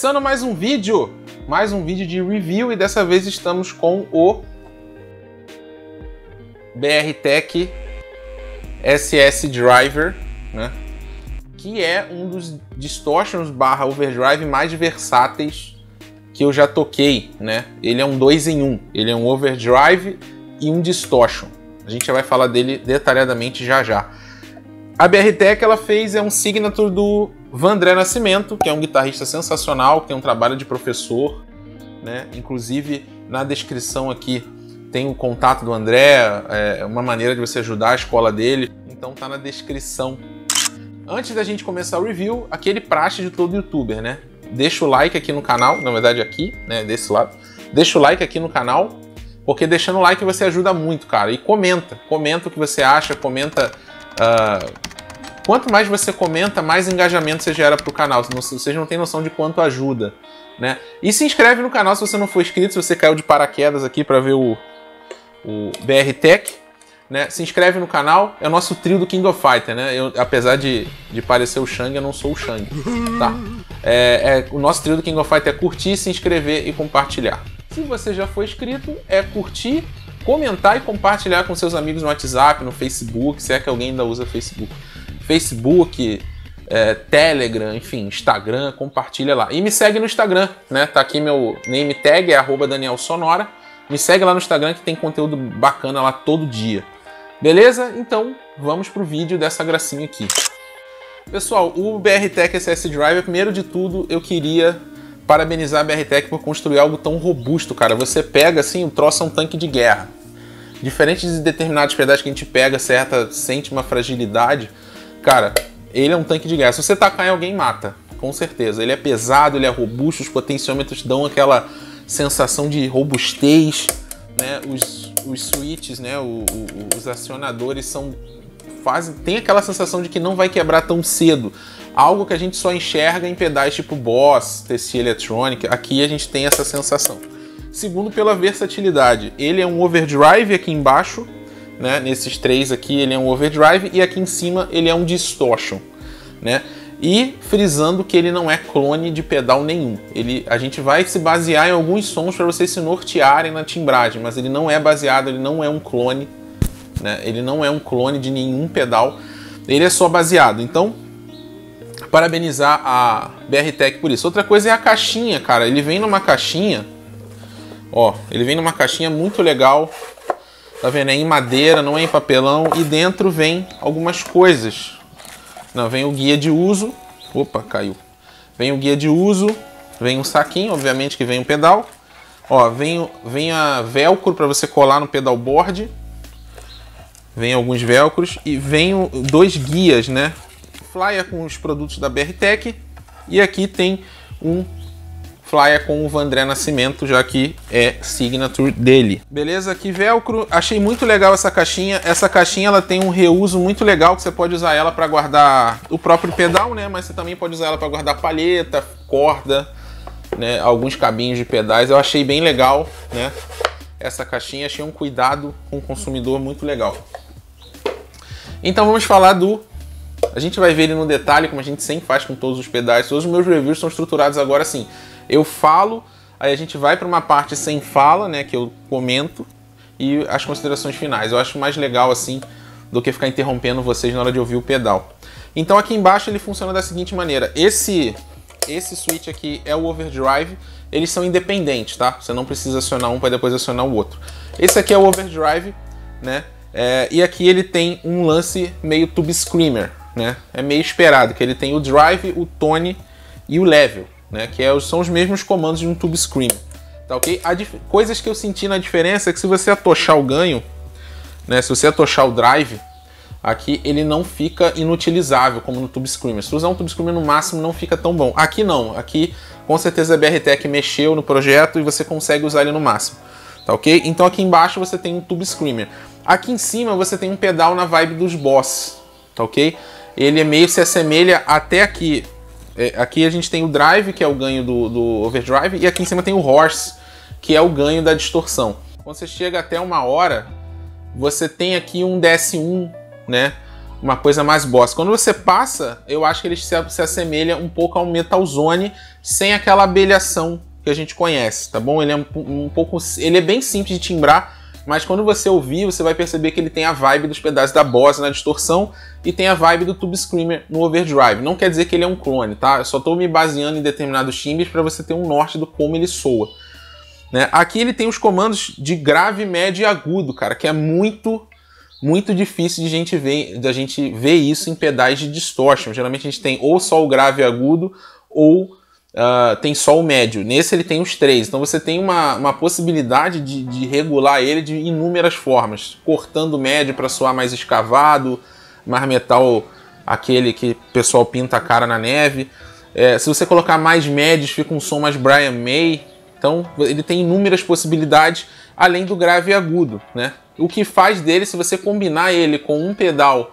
Começando mais um vídeo de review, e dessa vez estamos com o BRTech SS Driver, né? Que é um dos distortions / overdrive mais versáteis que eu já toquei, né? Ele é um 2 em 1, ele é um overdrive e um distortion. A gente já vai falar dele detalhadamente já já. A BRTech ela fez um signature do Vandré Nascimento, que é um guitarrista sensacional, que tem um trabalho de professor, né? Inclusive na descrição aqui tem o contato do André, uma maneira de você ajudar a escola dele, então tá na descrição. Antes da gente começar o review, aquele praxe de todo youtuber, né? Deixa o like aqui no canal, na verdade aqui, né, desse lado. Deixa o like aqui no canal, porque deixando o like você ajuda muito, cara. E comenta o que você acha, comenta... Quanto mais você comenta, mais engajamento você gera pro canal. Vocês não têm noção de quanto ajuda, né? E se inscreve no canal se você não for inscrito, se você caiu de paraquedas aqui para ver o BRTech, né? Se inscreve no canal, é o nosso trio do King of Fighter, né? Apesar de parecer o Shang, eu não sou o Shang, tá? O nosso trio do King of Fighter é curtir, se inscrever e compartilhar. Se você já foi inscrito, é curtir, comentar e compartilhar com seus amigos no WhatsApp, no Facebook, se é que alguém ainda usa Facebook. Facebook, Telegram, enfim, Instagram, compartilha lá. E me segue no Instagram, né? Tá aqui meu name tag, é @DanielSonora. Me segue lá no Instagram que tem conteúdo bacana lá todo dia. Beleza? Então, vamos pro vídeo dessa gracinha aqui. Pessoal, o BRTech SS Driver, primeiro de tudo, eu queria parabenizar a BRTech por construir algo tão robusto, cara. Você pega, assim, o troço é um tanque de guerra. Diferente de determinados pedais que a gente pega, sente uma fragilidade, cara, ele é um tanque de guerra. Se você tacar em alguém, mata, com certeza. Ele é pesado, ele é robusto, os potenciômetros dão aquela sensação de robustez, né? Os switches, né? Os acionadores tem aquela sensação de que não vai quebrar tão cedo. Algo que a gente só enxerga em pedais tipo Boss, TC Electronic. Aqui a gente tem essa sensação. Segundo, pela versatilidade. Ele é um overdrive aqui embaixo, né? Nesses três aqui ele é um overdrive e aqui em cima ele é um distortion, né? E frisando que ele não é clone de pedal nenhum. A gente vai se basear em alguns sons para vocês se nortearem na timbragem, mas ele não é baseado, ele não é um clone, né? Ele não é um clone de nenhum pedal, ele é só baseado. Então, parabenizar a BRTech por isso. Outra coisa é a caixinha, cara. Ele vem numa caixinha, ó, ele vem numa caixinha muito legal. Tá vendo? É em madeira, não é em papelão, e dentro vem algumas coisas. Não, vem o guia de uso. Opa, caiu. Vem o guia de uso, vem um saquinho, obviamente que vem um pedal. Ó, vem a velcro para você colar no pedalboard. Vem alguns velcros e vem dois guias, né? Flyer com os produtos da BRTech e aqui tem um flyer com o Vandré Nascimento, já que é signature dele. Beleza? Aqui velcro. Achei muito legal essa caixinha. Essa caixinha ela tem um reuso muito legal, que você pode usar ela para guardar o próprio pedal, né? Mas você também pode usar ela para guardar palheta, corda, né? Alguns cabinhos de pedais. Eu achei bem legal, né? Essa caixinha, achei um cuidado com o consumidor muito legal. Então vamos falar a gente vai ver ele no detalhe, como a gente sempre faz com todos os pedais. Todos os meus reviews são estruturados agora assim. Eu falo, aí a gente vai para uma parte sem fala, né, que eu comento, e as considerações finais. Eu acho mais legal assim do que ficar interrompendo vocês na hora de ouvir o pedal. Então aqui embaixo ele funciona da seguinte maneira. Esse switch aqui é o overdrive. Eles são independentes, tá? Você não precisa acionar um para depois acionar o outro. Esse aqui é o overdrive, né? E aqui ele tem um lance meio tube screamer, né? É meio esperado, que ele tem o drive, o tone e o level, né? Que são os mesmos comandos de um tube screamer, tá ok? Coisas que eu senti na diferença é que se você atochar o ganho, né? Se você atochar o drive, aqui ele não fica inutilizável como no tube screamer. Se usar um tube screamer no máximo não fica tão bom. Aqui não, aqui com certeza a BRTech mexeu no projeto e você consegue usar ele no máximo, tá ok? Então aqui embaixo você tem um tube screamer. Aqui em cima você tem um pedal na vibe dos Boss, tá ok? Ele se assemelha até aqui. Aqui a gente tem o drive, que é o ganho do overdrive, e aqui em cima tem o horse, que é o ganho da distorção. Quando você chega até 1 hora, você tem aqui um DS1, né? uma coisa mais boss. Quando você passa, eu acho que ele se assemelha um pouco ao Metal Zone, sem aquela abelhação que a gente conhece, tá bom? Ele é um pouco, ele é bem simples de timbrar, mas quando você ouvir, você vai perceber que ele tem a vibe dos pedaços da Boss na distorção e tem a vibe do Tube Screamer no overdrive. Não quer dizer que ele é um clone, tá? Eu só estou me baseando em determinados timbres para você ter um norte do como ele soa. Né? Aqui ele tem os comandos de grave, médio e agudo, cara, que é muito difícil de a gente ver isso em pedais de distortion. Geralmente a gente tem ou só o grave e agudo ou tem só o médio. Nesse ele tem os três. Então você tem uma possibilidade de regular ele de inúmeras formas. Cortando o médio para soar mais escavado, mais metal, aquele que o pessoal pinta a cara na neve. Se você colocar mais médios, fica um som mais Brian May. Então ele tem inúmeras possibilidades, além do grave e agudo, né? O que faz dele, se você combinar ele com um pedal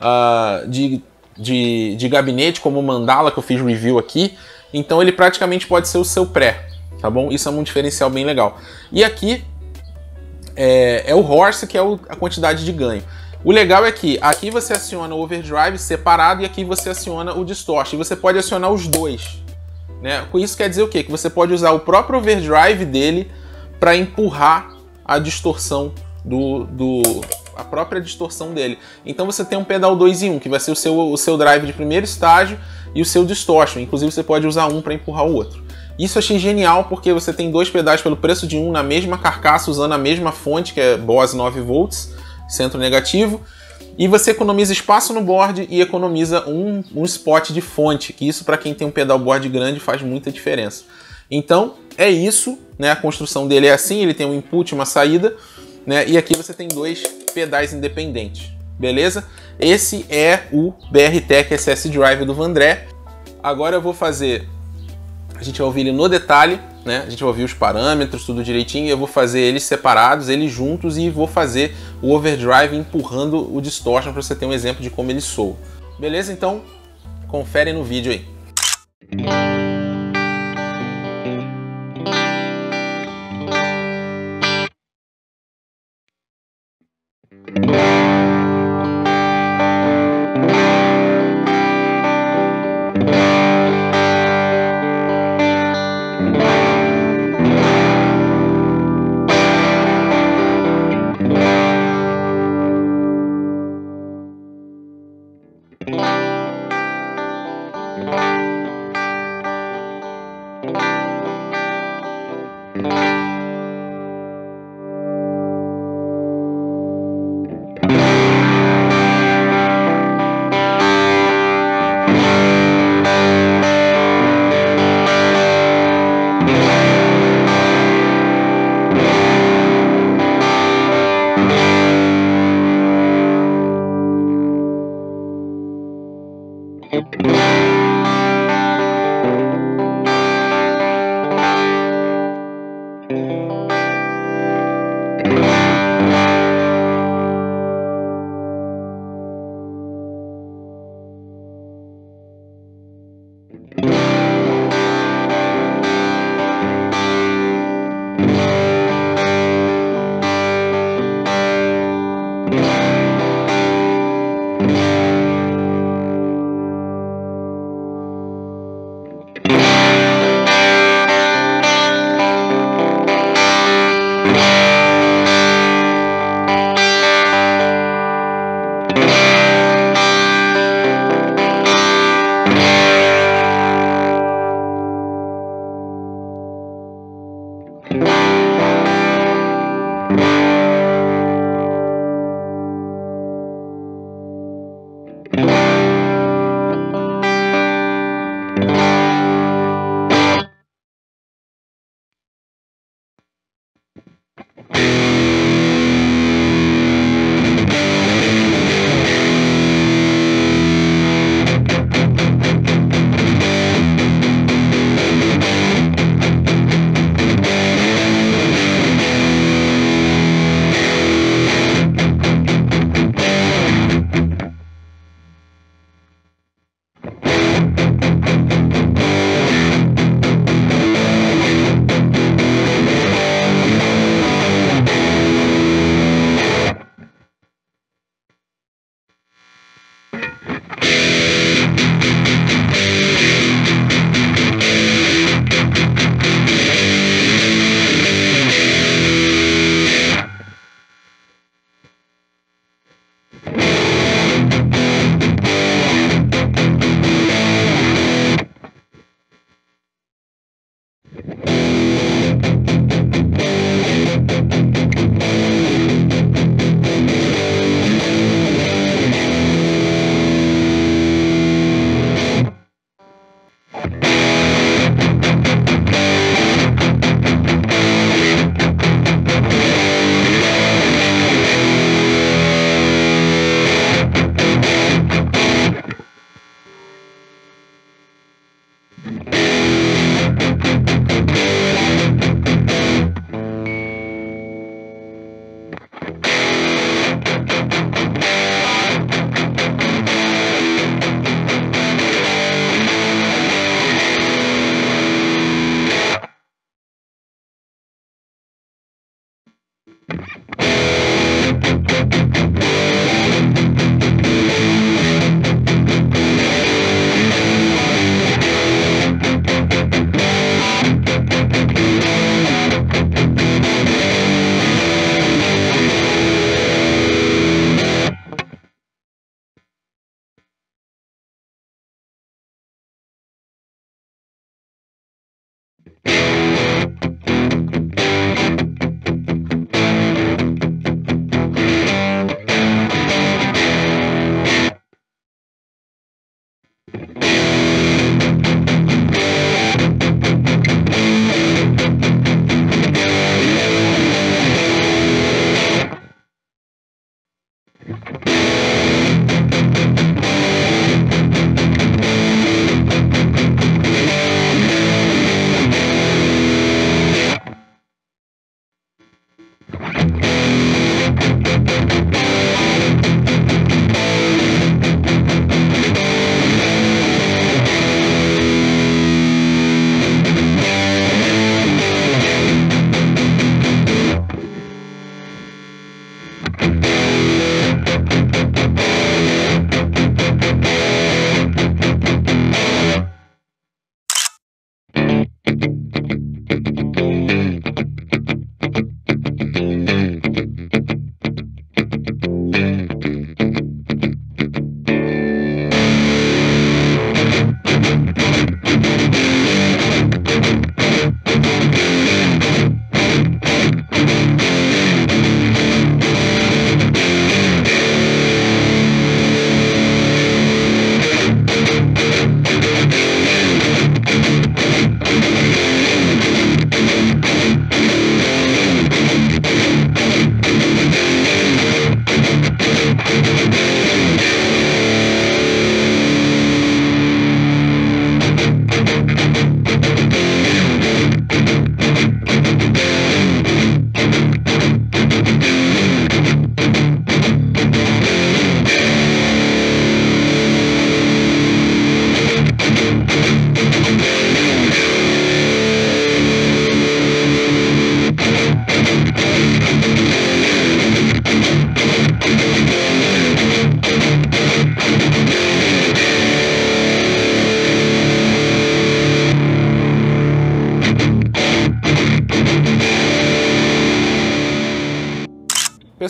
de gabinete, como o Mandala, que eu fiz review aqui, então ele praticamente pode ser o seu pré, tá bom? Isso é um diferencial bem legal. E aqui é o Horse, que é a quantidade de ganho. O legal é que aqui você aciona o overdrive separado e aqui você aciona o distortion. E você pode acionar os dois, né? Com isso quer dizer o quê? Que você pode usar o próprio overdrive dele para empurrar a distorção a própria distorção dele. Então você tem um pedal 2 em 1, que vai ser o seu drive de primeiro estágio e o seu distortion. Inclusive você pode usar um para empurrar o outro. Isso eu achei genial, porque você tem dois pedais pelo preço de um na mesma carcaça, usando a mesma fonte, que é Boss 9 volts, centro negativo, e você economiza espaço no board e economiza um spot de fonte, que isso para quem tem um pedal board grande faz muita diferença. Então é isso, né? A construção dele é assim, ele tem um input e uma saída, né? E aqui você tem dois pedais independentes, beleza? Esse é o BRTech SS Drive do Vandré. Agora eu vou fazer, a gente vai ouvir ele no detalhe, né? A gente vai ouvir os parâmetros, tudo direitinho, e eu vou fazer eles separados, eles juntos, e vou fazer o overdrive empurrando o distortion para você ter um exemplo de como ele soa. Beleza? Então, confere no vídeo aí.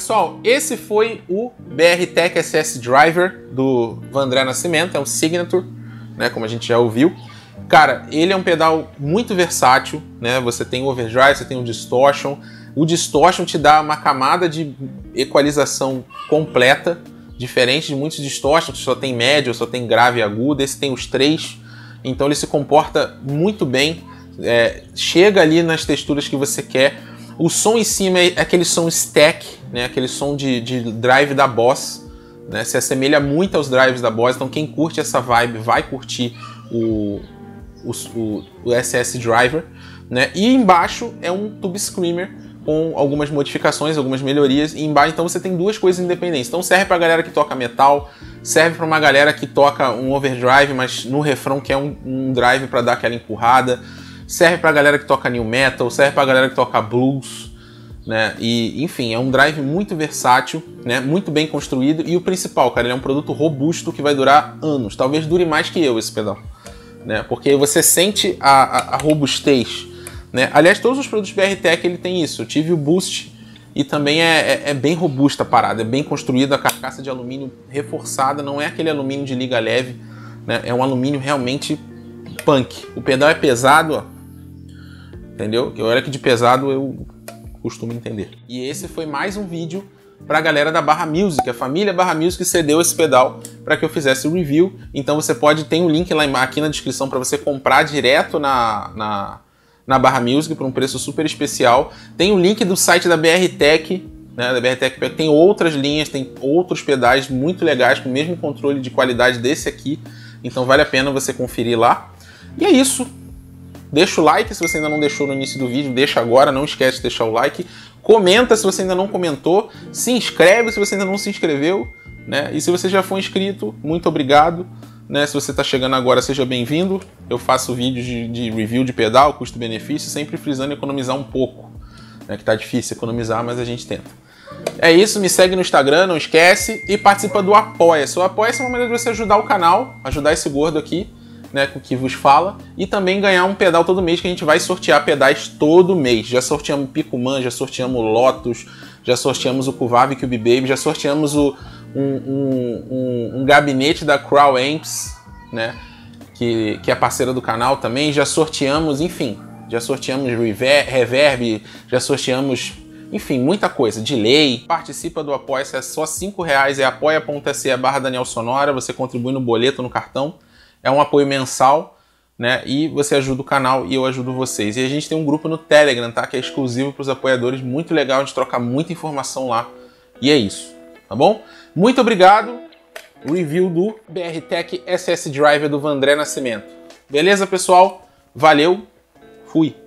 pessoal, esse foi o BR-Tech SS Driver do Vandré Nascimento, é um Signature, né, como a gente já ouviu. Cara, ele é um pedal muito versátil, né? Você tem o overdrive, você tem o distortion. O distortion te dá uma camada de equalização completa, diferente de muitos distortions que só tem médio, só tem grave e agudo. Esse tem os três, então ele se comporta muito bem, chega ali nas texturas que você quer. O som em cima é aquele som stack, né? Aquele som de drive da Boss, né? Se assemelha muito aos drives da Boss, então quem curte essa vibe vai curtir o SS Driver, né? E embaixo é um Tube Screamer com algumas modificações, algumas melhorias. E embaixo então você tem duas coisas independentes. Então serve pra galera que toca metal, serve pra uma galera que toca um overdrive, mas no refrão quer um drive para dar aquela empurrada. Serve pra galera que toca new metal, serve pra galera que toca blues, né? E enfim, é um drive muito versátil, né? Muito bem construído. E o principal, cara, ele é um produto robusto que vai durar anos. Talvez dure mais que eu esse pedal, né? Porque você sente a robustez, né? Aliás, todos os produtos BR-Tech ele tem isso. Eu tive o Boost e também é bem robusta a parada, é bem construída, a carcaça de alumínio reforçada, não é aquele alumínio de liga leve, né? É um alumínio realmente punk. O pedal é pesado, ó, entendeu? Olha que de pesado eu costumo entender. E esse foi mais um vídeo para a galera da Barra Music, a família Barra Music cedeu esse pedal para que eu fizesse o review. Então você tem um link lá aqui na descrição para você comprar direto na Barra Music por um preço super especial. Tem o link do site da BR-Tech, né? Da BR-Tech tem outras linhas, tem outros pedais muito legais com o mesmo controle de qualidade desse aqui. Então vale a pena você conferir lá. E é isso. Deixa o like se você ainda não deixou no início do vídeo, deixa agora, não esquece de deixar o like. Comenta se você ainda não comentou, se inscreve se você ainda não se inscreveu, né? E se você já for inscrito, muito obrigado, né? Se você está chegando agora, seja bem-vindo. Eu faço vídeos de review de pedal, custo-benefício, sempre frisando economizar um pouco, né? Que tá difícil economizar, mas a gente tenta. É isso, me segue no Instagram, não esquece, e participa do Apoia-se. O Apoia-se é uma maneira de você ajudar o canal, ajudar esse gordo aqui, né, com o que vos fala, e também ganhar um pedal todo mês, que a gente vai sortear pedais todo mês. Já sorteamos Picuman, já sorteamos Lotus, já sorteamos o Kuvavic e o B-Baby, já sorteamos um gabinete da Crow Amps, né, que é parceira do canal também, já sorteamos, enfim, já sorteamos reverb, já sorteamos, enfim, muita coisa, delay. Participa do Apoia-se, é só R$5, é apoia.se/DanielSonora, você contribui no boleto, no cartão. É um apoio mensal, né? E você ajuda o canal e eu ajudo vocês. E a gente tem um grupo no Telegram, tá? Que é exclusivo para os apoiadores, muito legal, a gente troca muita informação lá. E é isso, tá bom? Muito obrigado. Review do BR-Tech SS Driver do Vandré Nascimento. Beleza, pessoal? Valeu, fui!